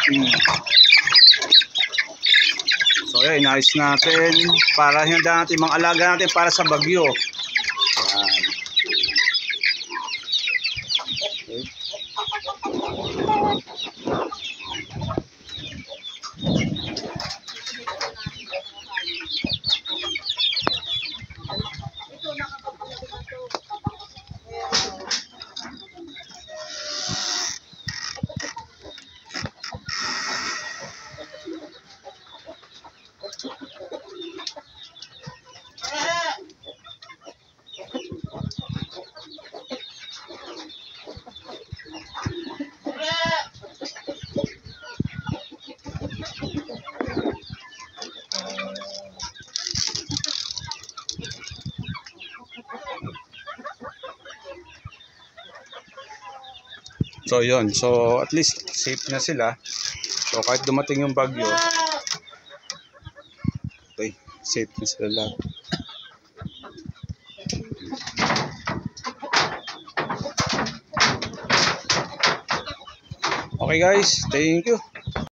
So yun, inayos natin para handa natin mga alaga natin para sa bagyo. Ayan. Okay. So yun, so at least safe na sila. So kahit dumating yung bagyo, okay, safe na sila lahat. Okay guys, thank you.